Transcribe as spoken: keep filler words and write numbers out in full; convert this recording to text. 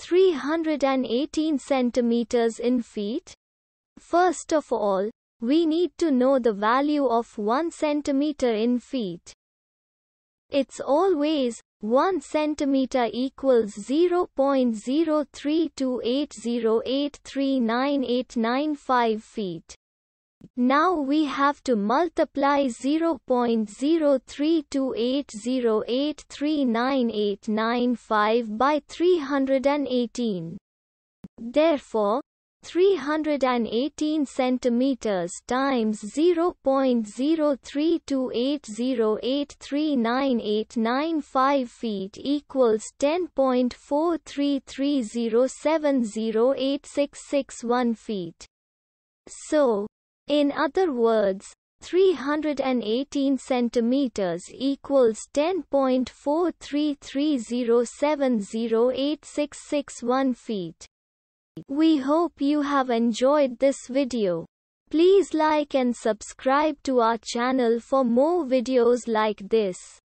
three hundred eighteen centimeters in feet? First of all, we need to know the value of one centimeter in feet. It's always one centimeter equals zero point zero three two eight zero eight three nine eight nine five feet. Now we have to multiply zero point zero three two eight zero eight three nine eight nine five by three hundred eighteen. Therefore, three hundred eighteen centimeters times zero point zero three two eight zero eight three nine eight nine five feet equals ten point four three three zero seven zero eight six six one feet. So, in other words, three hundred eighteen centimeters equals ten point four three three zero seven zero eight six six one feet. We hope you have enjoyed this video. Please like and subscribe to our channel for more videos like this.